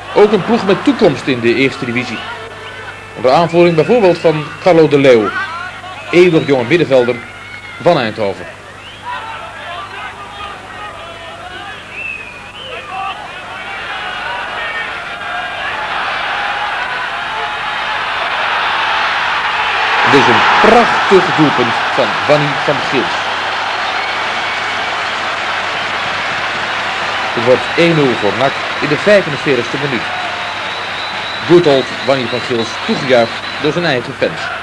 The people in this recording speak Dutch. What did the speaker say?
Ook een ploeg met toekomst in de eerste divisie. Onder aanvoering bijvoorbeeld van Carlo de Leeuw, eeuwig jonge middenvelder van Eindhoven. Dit is een prachtig doelpunt van Wanny van Gils. Het wordt 1-0 voor NAC in de 45e minuut. Good old Wanny van Gils, toegejuicht door zijn eigen fans.